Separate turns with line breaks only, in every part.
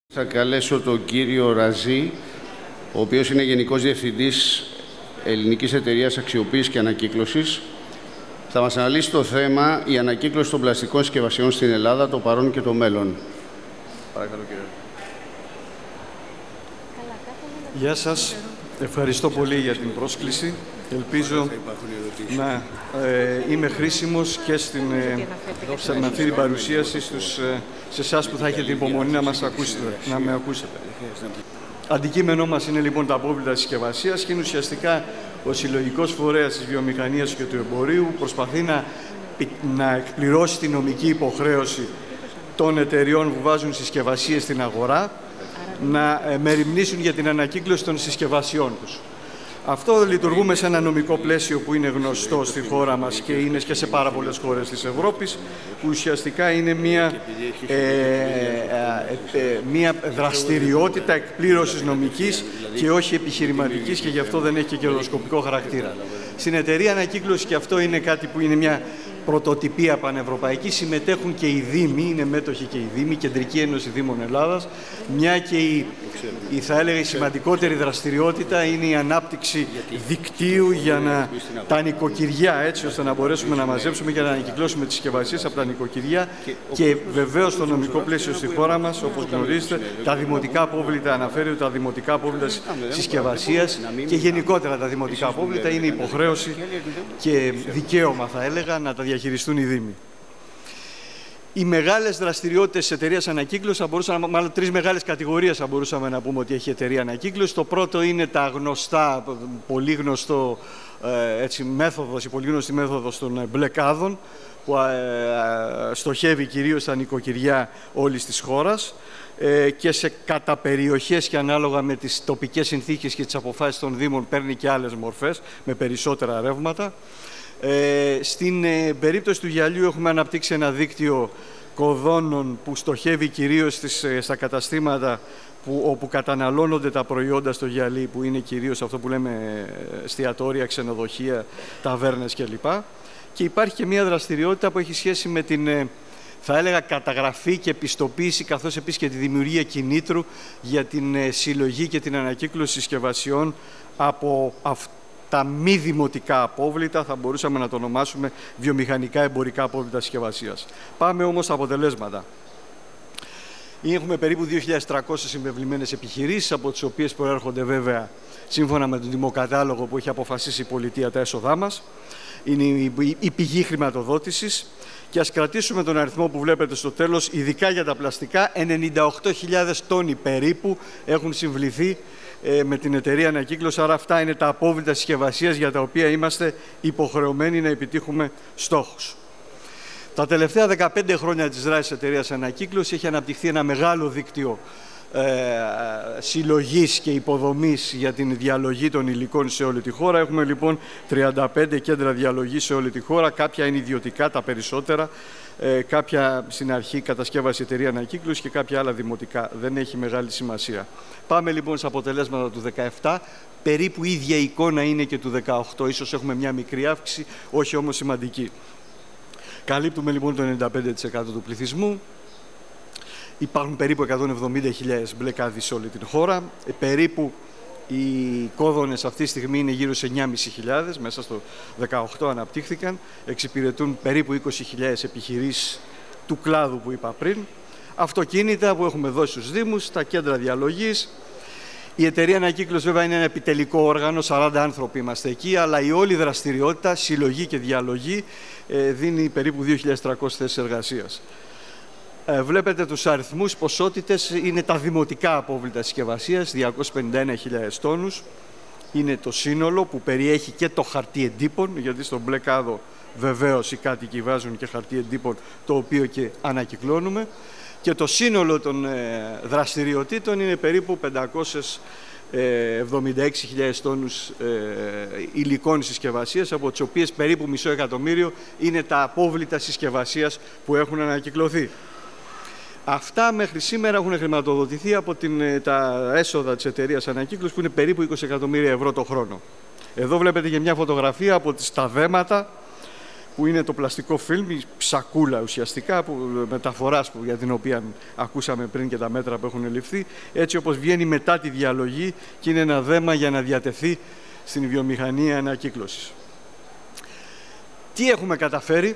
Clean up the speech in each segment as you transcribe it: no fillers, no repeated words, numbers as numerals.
Θα καλέσω τον κύριο Ραζή, ο οποίος είναι Γενικός Διευθυντής Ελληνικής Εταιρείας Αξιοποίησης και Ανακύκλωσης. Θα μας αναλύσει το θέμα «Η ανακύκλωση των πλαστικών συσκευασιών στην Ελλάδα, το παρόν και το μέλλον». Παρακαλώ, κύριε.
Γεια σας. Ευχαριστώ πολύ για την πρόσκληση. Ελπίζω να είμαι χρήσιμος και σε αυτή την παρουσίαση σε εσάς που θα έχετε την υπομονή να με ακούσετε. Αντικείμενό μας είναι λοιπόν τα απόβλητα συσκευασίας και είναι ουσιαστικά ο συλλογικός φορέας της βιομηχανίας και του εμπορίου που προσπαθεί να εκπληρώσει την νομική υποχρέωση των εταιριών που βάζουν συσκευασίες στην αγορά να μεριμνήσουν για την ανακύκλωση των συσκευασιών τους. Αυτό λειτουργούμε σε ένα νομικό πλαίσιο που είναι γνωστό στη χώρα μας και είναι και σε πάρα πολλές χώρες της Ευρώπης, που ουσιαστικά είναι μια δραστηριότητα εκπλήρωσης νομικής και όχι επιχειρηματικής και γι' αυτό δεν έχει και κερδοσκοπικό χαρακτήρα. Στην εταιρεία ανακύκλωση, και αυτό είναι κάτι που είναι μια πρωτοτυπία πανευρωπαϊκή, συμμετέχουν και οι Δήμοι, είναι μέτοχοι και οι Δήμοι, Κεντρική Ένωση Δήμων Ελλάδας, μια και θα έλεγα η σημαντικότερη δραστηριότητα είναι η ανάπτυξη δικτύου για τα νοικοκυριά, έτσι ώστε να μπορέσουμε να μαζέψουμε και να ανακυκλώσουμε τις συσκευασίες από τα νοικοκυριά και βεβαίως στο νομικό πλαίσιο στη χώρα μας, όπως γνωρίζετε, τα δημοτικά απόβλητα, αναφέρει ότι τα δημοτικά απόβλητα συσκευασίας και γενικότερα τα δημοτικά απόβλητα είναι υποχρέωση και δικαίωμα, θα έλεγα, να τα διαχειριστούν οι Δήμοι. Οι μεγάλες δραστηριότητες της εταιρείας ανακύκλωσης, μάλλον τρεις μεγάλες κατηγορίες θα μπορούσαμε να πούμε ότι έχει η εταιρεία ανακύκλωση. Το πρώτο είναι τα γνωστά, πολύ γνωστό μέθοδος, η πολύ γνωστή μέθοδος των μπλεκάδων, που στοχεύει κυρίως στα νοικοκυριά όλης της χώρας και σε κατά περιοχές και ανάλογα με τις τοπικές συνθήκες και τις αποφάσεις των Δήμων παίρνει και άλλες μορφές με περισσότερα ρεύματα. Στην περίπτωση του γυαλιού έχουμε αναπτύξει ένα δίκτυο κωδώνων που στοχεύει κυρίως στα καταστήματα όπου καταναλώνονται τα προϊόντα στο γυαλί, που είναι κυρίως αυτό που λέμε εστιατόρια, ξενοδοχεία, ταβέρνες κλπ. Και υπάρχει και μια δραστηριότητα που έχει σχέση με την, θα έλεγα, καταγραφή και πιστοποίηση, καθώς επίσης και τη δημιουργία κινήτρου για την συλλογή και την ανακύκλωση συσκευασιών από τα μη δημοτικά απόβλητα, θα μπορούσαμε να το ονομάσουμε βιομηχανικά εμπορικά απόβλητα συσκευασίας. Πάμε όμως στα αποτελέσματα. Έχουμε περίπου 2.300 συμβεβλημένες επιχειρήσεις, από τις οποίες προέρχονται βέβαια, σύμφωνα με τον δημοκατάλογο που έχει αποφασίσει η πολιτεία, τα έσοδά μας. Είναι η πηγή χρηματοδότησης. Και ας κρατήσουμε τον αριθμό που βλέπετε στο τέλος, ειδικά για τα πλαστικά, 98.000 τόνοι περίπου έχουν συμβληθεί με την εταιρεία ανακύκλωση, άρα αυτά είναι τα απόβλητα συσκευασίας για τα οποία είμαστε υποχρεωμένοι να επιτύχουμε στόχους. Τα τελευταία 15 χρόνια της δράσης της εταιρείας ανακύκλωση έχει αναπτυχθεί ένα μεγάλο δίκτυο συλλογής και υποδομής για την διαλογή των υλικών σε όλη τη χώρα. Έχουμε λοιπόν 35 κέντρα διαλογής σε όλη τη χώρα, κάποια είναι ιδιωτικά, τα περισσότερα, κάποια στην αρχή κατασκεύασε η εταιρεία ανακύκλωση και κάποια άλλα δημοτικά. Δεν έχει μεγάλη σημασία. Πάμε λοιπόν στα αποτελέσματα του 2017. Περίπου ίδια εικόνα είναι και του 2018. Ίσως έχουμε μια μικρή αύξηση, όχι όμως σημαντική. Καλύπτουμε λοιπόν το 95% του πληθυσμού. Υπάρχουν περίπου 170.000 μπλεκάδες σε όλη την χώρα. Περίπου οι κόδωνες αυτή τη στιγμή είναι γύρω σε 9.500, μέσα στο 18 αναπτύχθηκαν. Εξυπηρετούν περίπου 20.000 επιχειρήσεις του κλάδου που είπα πριν. Αυτοκίνητα που έχουμε δώσει στους Δήμους, τα κέντρα διαλογής. Η εταιρεία ανακύκλωση βέβαια είναι ένα επιτελικό όργανο, 40 άνθρωποι είμαστε εκεί, αλλά η όλη δραστηριότητα, συλλογή και διαλογή, δίνει περίπου 2.300 θέσεις εργασίας. Βλέπετε τους αριθμούς, ποσότητες, είναι τα δημοτικά απόβλητα συσκευασίας, 251.000 τόνους. Είναι το σύνολο που περιέχει και το χαρτί εντύπων, γιατί στον μπλε κάδο βεβαίως οι κάτοικοι βάζουν και χαρτί εντύπων, το οποίο και ανακυκλώνουμε. Και το σύνολο των δραστηριοτήτων είναι περίπου 576.000 τόνους υλικών συσκευασίας, από τις οποίες περίπου 500.000 είναι τα απόβλητα συσκευασίας που έχουν ανακυκλωθεί. Αυτά μέχρι σήμερα έχουν χρηματοδοτηθεί από τα έσοδα της εταιρείας ανακύκλωσης, που είναι περίπου 20 εκατομμύρια ευρώ το χρόνο. Εδώ βλέπετε και μια φωτογραφία από τα δέματα που είναι το πλαστικό φιλμ, η σακούλα ουσιαστικά μεταφοράς για την οποία ακούσαμε πριν και τα μέτρα που έχουν ληφθεί, έτσι όπως βγαίνει μετά τη διαλογή και είναι ένα δέμα για να διατεθεί στην βιομηχανία ανακύκλωσης. Τι έχουμε καταφέρει?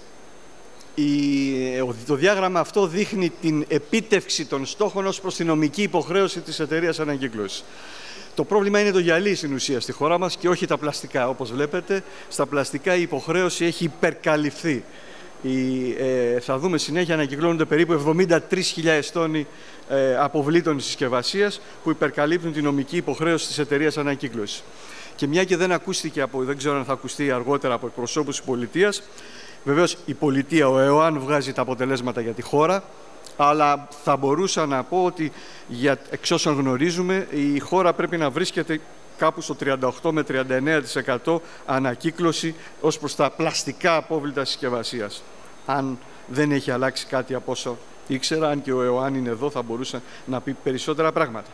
Το διάγραμμα αυτό δείχνει την επίτευξη των στόχων ως προς την νομική υποχρέωση της εταιρείας ανακύκλωσης. Το πρόβλημα είναι το γυαλί στην ουσία στη χώρα μας και όχι τα πλαστικά. Όπως βλέπετε, στα πλαστικά η υποχρέωση έχει υπερκαλυφθεί. Θα δούμε συνέχεια ανακυκλώνονται περίπου 73.000 τόνοι αποβλήτων συσκευασίας που υπερκαλύπτουν τη νομική υποχρέωση της εταιρείας ανακύκλωσης. Και μια και δεν ακούστηκε δεν ξέρω αν θα ακουστεί αργότερα από εκπροσώπους της πολιτείας, βεβαίως η πολιτεία, ο ΕΟΑΝ βγάζει τα αποτελέσματα για τη χώρα, αλλά θα μπορούσα να πω ότι εξ όσων γνωρίζουμε η χώρα πρέπει να βρίσκεται κάπου στο 38 με 39% ανακύκλωση ως προς τα πλαστικά απόβλητα συσκευασίας. Αν δεν έχει αλλάξει κάτι από όσο ήξερα, αν και ο ΕΟΑΝ είναι εδώ θα μπορούσε να πει περισσότερα πράγματα.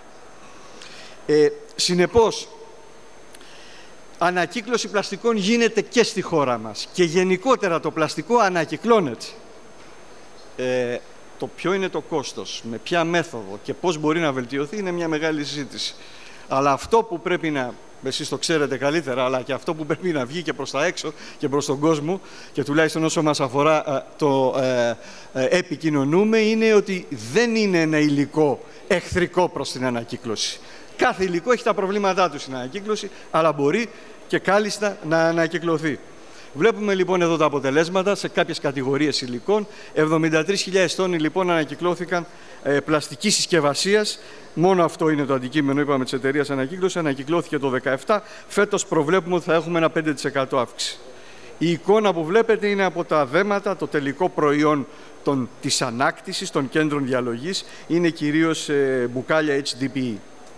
Συνεπώς, ανακύκλωση πλαστικών γίνεται και στη χώρα μας και γενικότερα το πλαστικό ανακυκλώνεται. Το ποιο είναι το κόστος, με ποια μέθοδο και πώς μπορεί να βελτιωθεί είναι μια μεγάλη συζήτηση. Αλλά αυτό που πρέπει να, εσείς το ξέρετε καλύτερα, αλλά και αυτό που πρέπει να βγει και προς τα έξω και προς τον κόσμο και τουλάχιστον όσο μας αφορά το επικοινωνούμε, είναι ότι δεν είναι ένα υλικό εχθρικό προς την ανακύκλωση. Κάθε υλικό έχει τα προβλήματά του στην ανακύκλωση, αλλά μπορεί και κάλλιστα να ανακυκλωθεί. Βλέπουμε λοιπόν εδώ τα αποτελέσματα σε κάποιες κατηγορίες υλικών. 73.000 τόνοι λοιπόν ανακυκλώθηκαν πλαστικής συσκευασίας. Μόνο αυτό είναι το αντικείμενο, είπαμε, της εταιρείας ανακύκλωσης. Ανακυκλώθηκε το 2017. Φέτος προβλέπουμε ότι θα έχουμε ένα 5% αύξηση. Η εικόνα που βλέπετε είναι από τα δέματα, το τελικό προϊόν της ανάκτησης των κέντρων διαλογής. Είναι κυρίως μπουκάλια HDPE.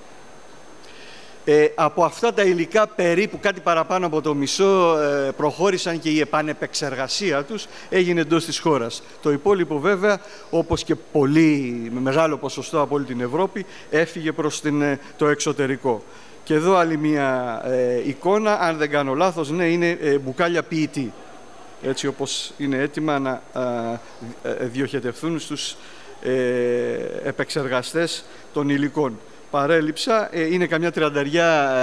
Από αυτά τα υλικά περίπου κάτι παραπάνω από το μισό προχώρησαν και η επανεπεξεργασία τους έγινε εντός της χώρας. Το υπόλοιπο βέβαια, όπως και με μεγάλο ποσοστό από όλη την Ευρώπη, έφυγε προς το εξωτερικό. Και εδώ άλλη μια εικόνα, αν δεν κάνω λάθος, ναι, είναι μπουκάλια PET, έτσι όπως είναι έτοιμα να διοχετευθούν στους επεξεργαστές των υλικών. Παρέλειψα, είναι καμιά 30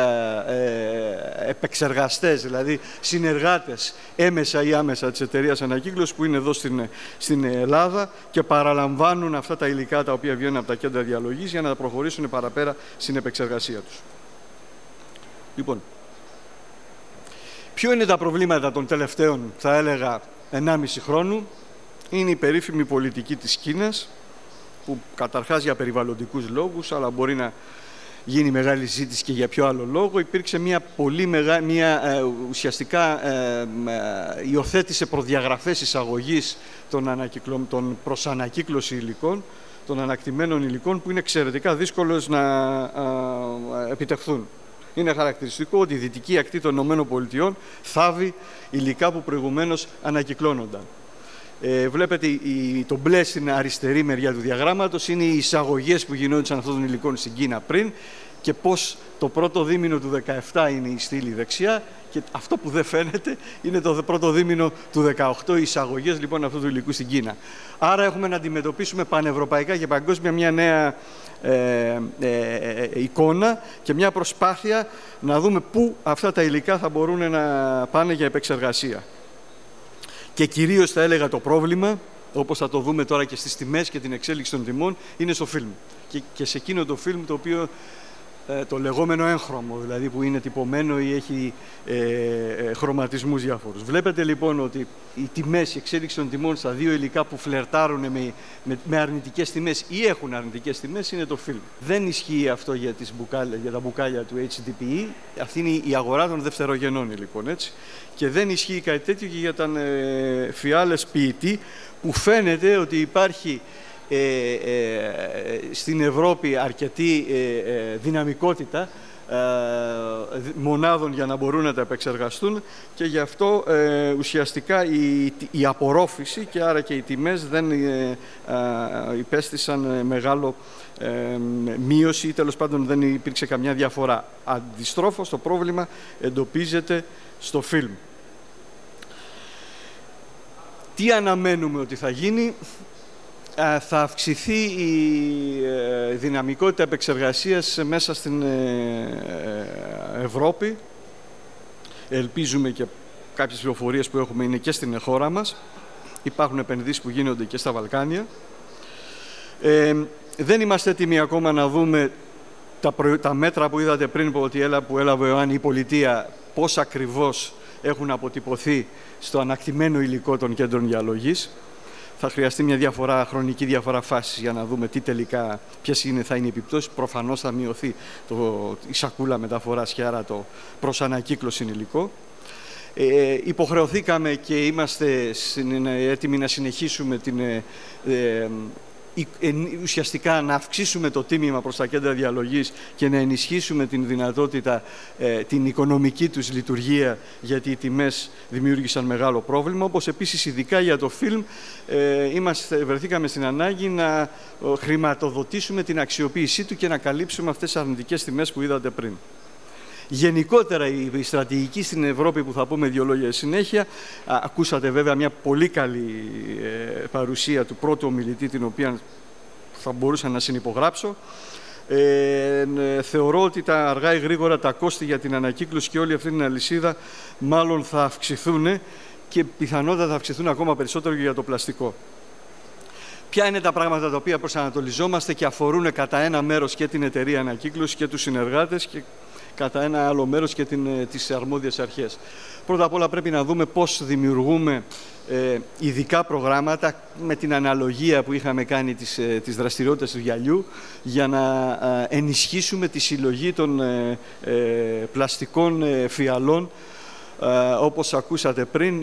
επεξεργαστές, δηλαδή συνεργάτες έμεσα ή άμεσα της εταιρείας ανακύκλωσης που είναι εδώ στην Ελλάδα και παραλαμβάνουν αυτά τα υλικά τα οποία βγαίνουν από τα κέντρα διαλογής για να προχωρήσουν παραπέρα στην επεξεργασία τους. Λοιπόν, ποιο είναι τα προβλήματα των τελευταίων, θα έλεγα, 1,5 χρόνου? Είναι η περίφημη πολιτική της Κίνας, που καταρχάς για περιβαλλοντικούς λόγους, αλλά μπορεί να γίνει μεγάλη συζήτηση και για ποιο άλλο λόγο, υπήρξε ουσιαστικά υιοθέτησε προδιαγραφές εισαγωγής των προς ανακύκλωση υλικών, των ανακτημένων υλικών, που είναι εξαιρετικά δύσκολος να επιτευχθούν. Είναι χαρακτηριστικό ότι η δυτική ακτή των ΗΠΑ θάβει υλικά που προηγουμένως ανακυκλώνονταν. Βλέπετε το μπλε στην αριστερή μεριά του διαγράμματος είναι οι εισαγωγές που γινόντουσαν αυτών των υλικών στην Κίνα πριν και πώς το πρώτο δίμηνο του 2017 είναι η στήλη δεξιά και αυτό που δεν φαίνεται είναι το πρώτο δίμηνο του 2018, οι εισαγωγές λοιπόν αυτού του υλικού στην Κίνα. Άρα έχουμε να αντιμετωπίσουμε πανευρωπαϊκά και παγκόσμια μια νέα εικόνα και μια προσπάθεια να δούμε πού αυτά τα υλικά θα μπορούν να πάνε για επεξεργασία. Και κυρίως θα έλεγα το πρόβλημα, όπως θα το δούμε τώρα και στις τιμές και την εξέλιξη των τιμών, είναι στο φιλμ. Και σε εκείνο το φιλμ το οποίο το λεγόμενο έγχρωμο, δηλαδή που είναι τυπωμένο ή έχει χρωματισμούς διάφορους. Βλέπετε λοιπόν ότι οι τιμές, η εξέλιξη των τιμών στα δύο υλικά που φλερτάρουν με αρνητικές τιμές ή έχουν αρνητικές τιμές είναι το φιλμ. Δεν ισχύει αυτό για τα μπουκάλια του HDPE, αυτή είναι η αγορά των δευτερογενών υλικών, έτσι. Και δεν ισχύει κάτι τέτοιο και για τα φιάλες PET, που φαίνεται ότι υπάρχει στην Ευρώπη αρκετή δυναμικότητα μονάδων για να μπορούν να τα επεξεργαστούν και γι' αυτό ουσιαστικά η απορρόφηση και άρα και οι τιμές δεν υπέστησαν μεγάλο μείωση ή τέλος πάντων δεν υπήρξε καμιά διαφορά. Αντιστρόφως το πρόβλημα εντοπίζεται στο φιλμ. Τι αναμένουμε ότι θα γίνει? Θα αυξηθεί η δυναμικότητα επεξεργασίας μέσα στην Ευρώπη. Ελπίζουμε, και κάποιες πληροφορίες που έχουμε είναι και στην χώρα μας. Υπάρχουν επενδύσεις που γίνονται και στα Βαλκάνια. Δεν είμαστε έτοιμοι ακόμα να δούμε τα μέτρα που είδατε πριν που έλαβε ο Ιωάννη η πολιτεία, πώς ακριβώς έχουν αποτυπωθεί στο ανακτημένο υλικό των κέντρων διαλογής. Θα χρειαστεί μια χρονική διαφορά φάσης για να δούμε ποιες θα είναι οι επιπτώσεις. Προφανώς θα μειωθεί η σακούλα μεταφοράς και άρα το προς ανακύκλωση υλικό. Υποχρεωθήκαμε και είμαστε έτοιμοι να συνεχίσουμε ουσιαστικά να αυξήσουμε το τίμημα προς τα κέντρα διαλογής και να ενισχύσουμε την δυνατότητα, την οικονομική τους λειτουργία, γιατί οι τιμές δημιούργησαν μεγάλο πρόβλημα. Όπως επίσης ειδικά για το φιλμ βρεθήκαμε στην ανάγκη να χρηματοδοτήσουμε την αξιοποίησή του και να καλύψουμε αυτές τις αρνητικές τιμές που είδατε πριν. Γενικότερα η στρατηγική στην Ευρώπη, που θα πούμε δύο λόγια συνέχεια, ακούσατε βέβαια μια πολύ καλή παρουσία του πρώτου ομιλητή, την οποία θα μπορούσα να συνυπογράψω. Θεωρώ ότι αργά ή γρήγορα τα κόστη για την ανακύκλωση και όλη αυτή την αλυσίδα μάλλον θα αυξηθούν και πιθανότατα θα αυξηθούν ακόμα περισσότερο και για το πλαστικό. Ποια είναι τα πράγματα τα οποία προσανατολιζόμαστε και αφορούν κατά ένα μέρος και την εταιρεία ανακύκλωση και τους συνεργάτες και κατά ένα άλλο μέρος και τις αρμόδιες αρχές. Πρώτα απ' όλα πρέπει να δούμε πώς δημιουργούμε ειδικά προγράμματα με την αναλογία που είχαμε κάνει τις δραστηριότητες του γυαλιού για να ενισχύσουμε τη συλλογή των πλαστικών φιαλών. Όπως ακούσατε πριν,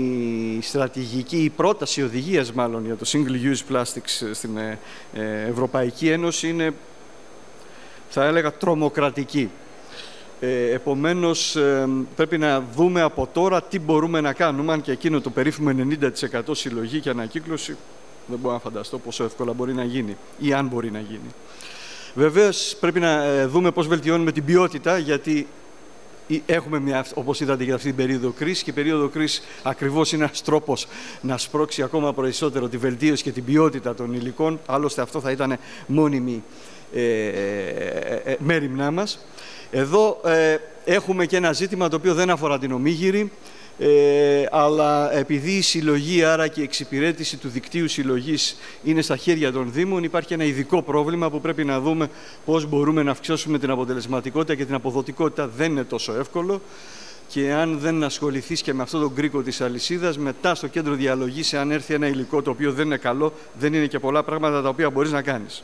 η πρόταση οδηγίας μάλλον για το Single Use Plastics στην Ευρωπαϊκή Ένωση είναι, θα έλεγα, τρομοκρατική. Επομένως, πρέπει να δούμε από τώρα τι μπορούμε να κάνουμε, αν και εκείνο το περίφημο 90% συλλογή και ανακύκλωση δεν μπορώ να φανταστώ πόσο εύκολα μπορεί να γίνει ή αν μπορεί να γίνει. Βεβαίως, πρέπει να δούμε πώς βελτιώνουμε την ποιότητα, γιατί έχουμε, όπως είδατε, για αυτή την περίοδο κρίση, και η περίοδο κρίση ακριβώς είναι ένας τρόπος να σπρώξει ακόμα περισσότερο τη βελτίωση και την ποιότητα των υλικών. Άλλωστε, αυτό θα ήταν μόνιμη μέριμνά μας. Εδώ έχουμε και ένα ζήτημα το οποίο δεν αφορά την ομίγυρη, αλλά επειδή η συλλογή, άρα και η εξυπηρέτηση του δικτύου συλλογής είναι στα χέρια των Δήμων, υπάρχει ένα ειδικό πρόβλημα που πρέπει να δούμε πώς μπορούμε να αυξήσουμε την αποτελεσματικότητα και την αποδοτικότητα. Δεν είναι τόσο εύκολο, και αν δεν ασχοληθείς και με αυτόν τον κρίκο της αλυσίδας, μετά στο κέντρο διαλογής, αν έρθει ένα υλικό το οποίο δεν είναι καλό, δεν είναι και πολλά πράγματα τα οποία μπορείς να κάνεις.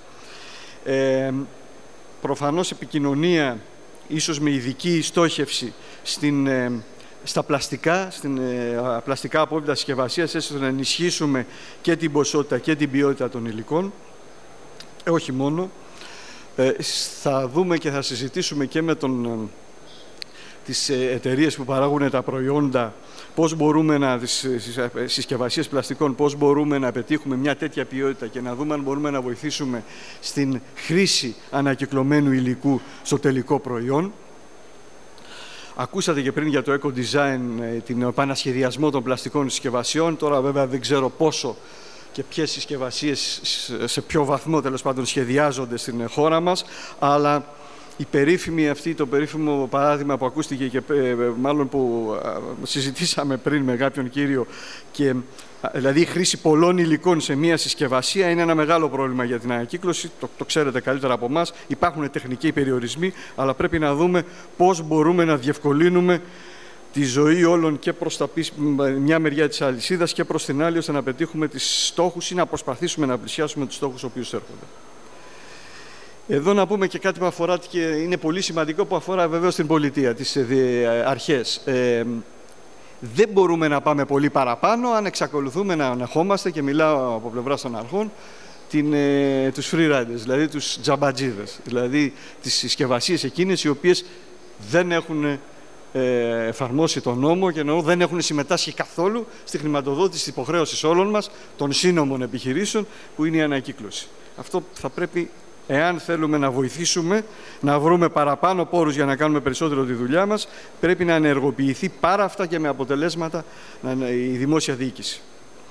Προφανώς επικοινωνία, ίσως με ειδική στόχευση στα πλαστικά, πλαστικά απόβλητα συσκευασίας, έτσι ώστε να ενισχύσουμε και την ποσότητα και την ποιότητα των υλικών. Όχι μόνο. Θα δούμε και θα συζητήσουμε και με τις εταιρείες που παράγουν τα προϊόντα, πώς μπορούμε τις συσκευασίες πλαστικών, πώς μπορούμε να πετύχουμε μια τέτοια ποιότητα και να δούμε αν μπορούμε να βοηθήσουμε στην χρήση ανακυκλωμένου υλικού στο τελικό προϊόν. Ακούσατε και πριν για το eco-design, την επανασχεδιασμό των πλαστικών συσκευασιών. Τώρα βέβαια δεν ξέρω πόσο και ποιες συσκευασίες, σε ποιο βαθμό τέλος πάντων σχεδιάζονται στην χώρα μας, αλλά η περίφημη αυτή, το περίφημο παράδειγμα που ακούστηκε και μάλλον που συζητήσαμε πριν με κάποιον κύριο, και δηλαδή η χρήση πολλών υλικών σε μία συσκευασία είναι ένα μεγάλο πρόβλημα για την ανακύκλωση. Το ξέρετε καλύτερα από εμάς. Υπάρχουν τεχνικοί περιορισμοί, αλλά πρέπει να δούμε πώς μπορούμε να διευκολύνουμε τη ζωή όλων και προς μια μεριά της αλυσίδας και προς την άλλη, ώστε να πετύχουμε τις στόχους ή να προσπαθήσουμε να πλησιάσουμε τους στόχους ο οποίους έρχονται. Εδώ να πούμε και κάτι που αφορά, και είναι πολύ σημαντικό, που αφορά βεβαίως την πολιτεία, τις αρχές. Δεν μπορούμε να πάμε πολύ παραπάνω αν εξακολουθούμε να ανεχόμαστε, και μιλάω από πλευράς των αρχών, τους free riders, δηλαδή τους τζαμπατζίδες, δηλαδή τις συσκευασίες εκείνες οι οποίες δεν έχουν εφαρμόσει τον νόμο και δεν έχουν συμμετάσχει καθόλου στη χρηματοδότηση της υποχρέωσης όλων μας, των σύνομων επιχειρήσεων, που είναι η ανακύκλωση. Αυτό θα πρέπει, εάν θέλουμε να βοηθήσουμε, να βρούμε παραπάνω πόρους για να κάνουμε περισσότερο τη δουλειά μας, πρέπει να ενεργοποιηθεί πάρα αυτά και με αποτελέσματα η δημόσια διοίκηση.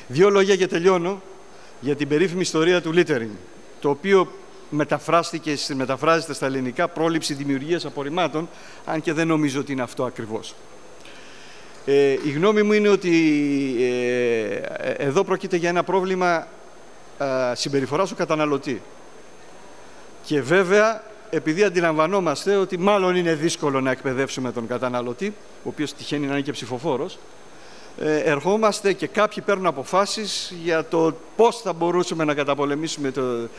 Δύο λόγια και τελειώνω για την περίφημη ιστορία του littering, το οποίο μεταφράζεται στα ελληνικά πρόληψη δημιουργίας απορριμμάτων, αν και δεν νομίζω ότι είναι αυτό ακριβώς. Η γνώμη μου είναι ότι εδώ πρόκειται για ένα πρόβλημα συμπεριφοράς του καταναλωτή. Και βέβαια, επειδή αντιλαμβανόμαστε ότι μάλλον είναι δύσκολο να εκπαιδεύσουμε τον καταναλωτή, ο οποίος τυχαίνει να είναι και ψηφοφόρος, ερχόμαστε και κάποιοι παίρνουν αποφάσεις για το πώς θα μπορούσαμε να καταπολεμήσουμε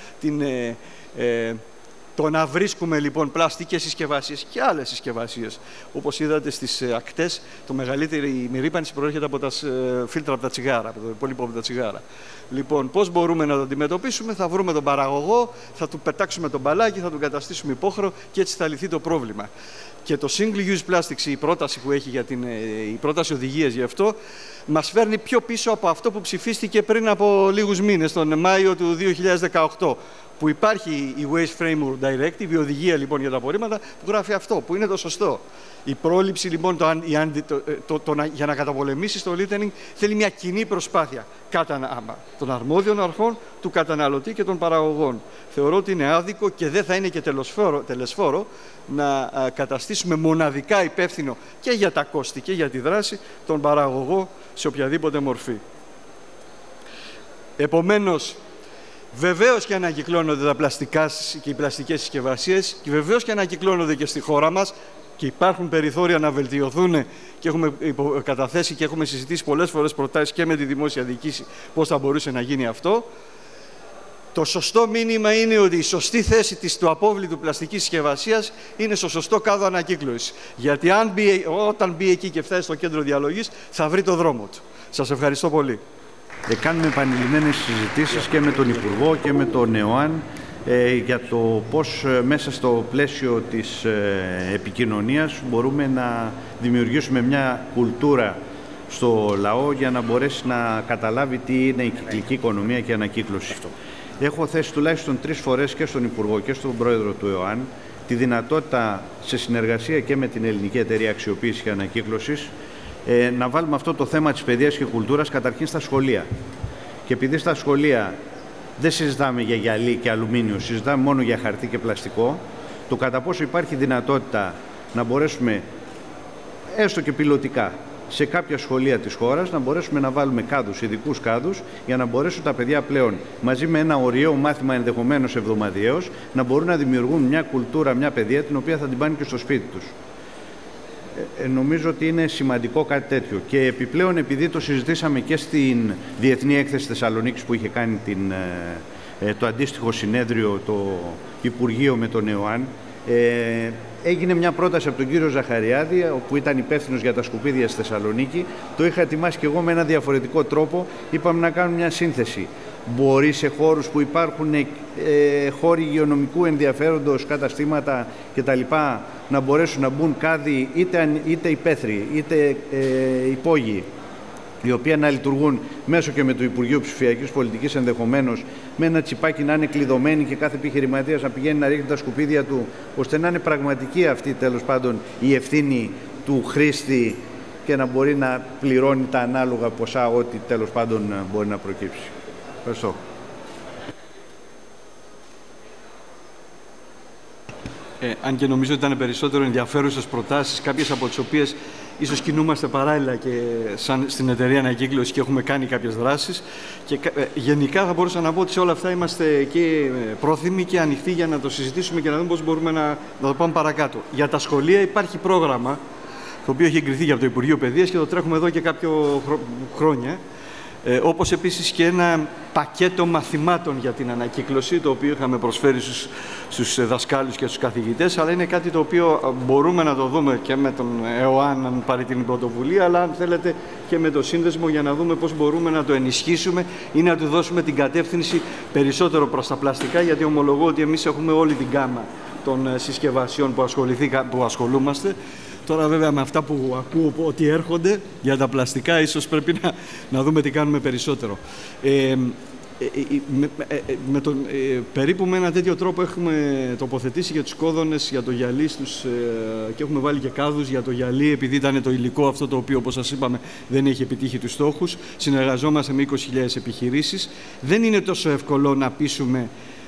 το να βρίσκουμε λοιπόν πλαστικές συσκευασίες και άλλες συσκευασίες. Όπως είδατε στις ακτές, το μεγαλύτερη ρύπανση προέρχεται από τα φίλτρα από τα τσιγάρα, από το υπόλοιπο από τα τσιγάρα. Λοιπόν, πώς μπορούμε να το αντιμετωπίσουμε? Θα βρούμε τον παραγωγό, θα του πετάξουμε τον μπαλάκι, θα του καταστήσουμε υπόχρεο και έτσι θα λυθεί το πρόβλημα. Και το single-use plastics, η πρόταση που έχει η πρόταση οδηγίας γι' αυτό, μας φέρνει πιο πίσω από αυτό που ψηφίστηκε πριν από λίγους μήνες, τον Μάιο του 2018, που υπάρχει η Waste Framework Directive, η οδηγία λοιπόν για τα απορρίμματα, που γράφει αυτό, που είναι το σωστό. Η πρόληψη λοιπόν για να καταπολεμήσει το littering θέλει μια κοινή προσπάθεια των αρμόδιων αρχών, του καταναλωτή και των παραγωγών. Θεωρώ ότι είναι άδικο και δεν θα είναι και τελεσφόρο να καταστήσουμε μοναδικά υπεύθυνο και για τα κόστη και για τη δράση τον παραγωγό σε οποιαδήποτε μορφή. Επομένως, βεβαίως και ανακυκλώνονται τα πλαστικά και οι πλαστικές συσκευασίες και βεβαίως και ανακυκλώνονται και στη χώρα μας και υπάρχουν περιθώρια να βελτιωθούν και έχουμε καταθέσει και έχουμε συζητήσει πολλές φορές προτάσεις και με τη δημόσια διοίκηση πώς θα μπορούσε να γίνει αυτό. Το σωστό μήνυμα είναι ότι η σωστή θέση του απόβλητου πλαστικής συσκευασίας είναι στο σωστό κάδο ανακύκλωσης. Γιατί όταν μπει εκεί και φτάσει στο κέντρο διαλογής θα βρει το δρόμο του. Σας ευχαριστώ πολύ.
Κάνουμε επανειλημμένες συζητήσεις και με τον Υπουργό και με τον ΕΟΑΝ για το πώς μέσα στο πλαίσιο της επικοινωνίας μπορούμε να δημιουργήσουμε μια κουλτούρα στο λαό για να μπορέσει να καταλάβει τι είναι η κυκλική οικονομία και η ανακύκλωση. Έχω θέσει τουλάχιστον 3 φορές και στον Υπουργό και στον Πρόεδρο του ΕΟΑΝ τη δυνατότητα σε συνεργασία και με την Ελληνική Εταιρεία Αξιοποίησης και Ανακύκλωσης να βάλουμε αυτό το θέμα της παιδείας και κουλτούρας καταρχήν στα σχολεία. Και επειδή στα σχολεία δεν συζητάμε για γυαλί και αλουμίνιο, συζητάμε μόνο για χαρτί και πλαστικό, το κατά πόσο υπάρχει δυνατότητα να μπορέσουμε, έστω και πιλωτικά, σε κάποια σχολεία της χώρας, να μπορέσουμε να βάλουμε κάδους, ειδικούς κάδους, για να μπορέσουν τα παιδιά πλέον, μαζί με ένα ωριαίο μάθημα ενδεχομένως εβδομαδιαίως, να μπορούν να δημιουργούν μια κουλτούρα, μια παιδεία, την οποία θα την πάνε και στο σπίτι τους. Νομίζω ότι είναι σημαντικό κάτι τέτοιο. Και επιπλέον, επειδή το συζητήσαμε και στην Διεθνή Έκθεση Θεσσαλονίκης που είχε κάνει το αντίστοιχο συνέδριο, το Υπουργείο με τον ΕΟΑΝ, έγινε μια πρόταση από τον κύριο Ζαχαριάδη, που ήταν υπεύθυνος για τα σκουπίδια στη Θεσσαλονίκη. Το είχα ετοιμάσει και εγώ με ένα διαφορετικό τρόπο. Είπαμε να κάνουμε μια σύνθεση. Μπορεί σε χώρους που υπάρχουν χώροι υγειονομικού ενδιαφέροντος, καταστήματα κτλ. Να μπορέσουν να μπουν κάδοι είτε υπαίθριοι είτε υπόγειοι, οι οποίοι να λειτουργούν μέσω και με το Υπουργείο Ψηφιακής Πολιτικής ενδεχομένως, με ένα τσιπάκι να είναι κλειδωμένοι και κάθε επιχειρηματίας να πηγαίνει να ρίχνει τα σκουπίδια του, ώστε να είναι πραγματική αυτή τέλος πάντων η ευθύνη του χρήστη και να μπορεί να πληρώνει τα ανάλογα ποσά ό,τι τέλος πάντων μπορεί να προκύψει. Ευχαριστώ.
Αν και νομίζω ότι ήταν περισσότερο ενδιαφέρουσες προτάσεις, κάποιες από τις οποίες ίσως κινούμαστε παράλληλα και στην εταιρεία ανακύκλωση και έχουμε κάνει κάποιες δράσεις. Και γενικά θα μπορούσα να πω ότι σε όλα αυτά είμαστε και πρόθυμοι και ανοιχτοί για να το συζητήσουμε και να δούμε πώς μπορούμε να το πάμε παρακάτω. Για τα σχολεία υπάρχει πρόγραμμα, το οποίο έχει εγκριθεί για το Υπουργείο Παιδείας και το τρέχουμε εδώ και κάποιο χρόνια. Όπως επίσης και ένα πακέτο μαθημάτων για την ανακύκλωση, το οποίο είχαμε προσφέρει στους δασκάλους και στους καθηγητές, αλλά είναι κάτι το οποίο μπορούμε να το δούμε και με τον ΕΟΑΝ, αν πάρει την πρωτοβουλία, αλλά αν θέλετε και με το σύνδεσμο, για να δούμε πώς μπορούμε να το ενισχύσουμε ή να του δώσουμε την κατεύθυνση περισσότερο προς τα πλαστικά, γιατί ομολογώ ότι εμείς έχουμε όλη την γκάμα των συσκευασιών που ασχολούμαστε. Τώρα βέβαια με αυτά που ακούω ότι έρχονται για τα πλαστικά, ίσως πρέπει να δούμε τι κάνουμε περισσότερο. περίπου με ένα τέτοιο τρόπο έχουμε τοποθετήσει για τους κόδωνες, για το γυαλί και έχουμε βάλει και κάδους για το γυαλί, επειδή ήταν το υλικό αυτό το οποίο, όπως σας είπαμε, δεν έχει επιτύχει τους στόχους. Συνεργαζόμαστε με 20.000 επιχειρήσεις. Δεν είναι τόσο εύκολο να πείσουμε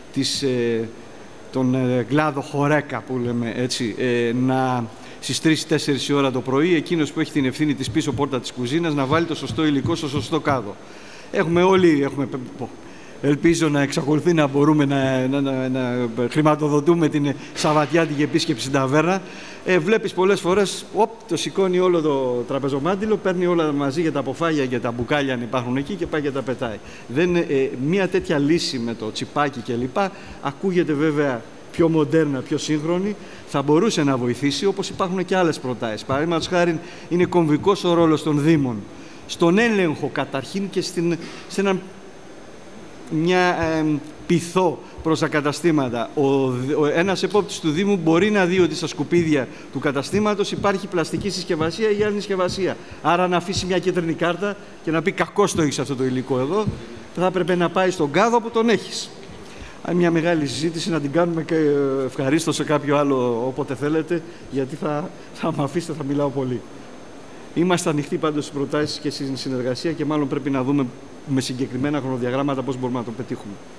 τον κλάδο χορέκα, που λέμε έτσι, στις 3-4 η ώρα το πρωί, εκείνος που έχει την ευθύνη της πίσω πόρτα της κουζίνας, να βάλει το σωστό υλικό στο σωστό κάδο. Ελπίζω να εξακολουθεί να μπορούμε να χρηματοδοτούμε την σαββατιάτικη επίσκεψη στην ταβέρνα. Βλέπεις πολλές φορές, το σηκώνει όλο το τραπεζομάντιλο, παίρνει όλα μαζί για τα αποφάγια και τα μπουκάλια αν υπάρχουν εκεί και πάει και τα πετάει. Μία τέτοια λύση με το τσιπάκι κλπ. Ακούγεται βέβαια πιο μοντέρνα, πιο σύγχρονη, θα μπορούσε να βοηθήσει, όπως υπάρχουν και άλλες προτάσεις. Παραδείγματος χάριν, είναι κομβικός ο ρόλος των Δήμων στον έλεγχο καταρχήν και μια πειθό προς τα καταστήματα. Ένας επόπτης του Δήμου μπορεί να δει ότι στα σκουπίδια του καταστήματος υπάρχει πλαστική συσκευασία ή άλλη συσκευασία. Άρα να αφήσει μια κίτρινη κάρτα και να πει κακώς το έχεις αυτό το υλικό εδώ, θα έπρεπε να πάει στον κάδο που τον έχεις. Μια μεγάλη συζήτηση να την κάνουμε και ευχαρίστω σε κάποιο άλλο όποτε θέλετε, γιατί θα με αφήσετε, θα μιλάω πολύ. Είμαστε ανοιχτοί πάντως στις προτάσεις και στην συνεργασία και μάλλον πρέπει να δούμε με συγκεκριμένα χρονοδιαγράμματα πώς μπορούμε να το πετύχουμε.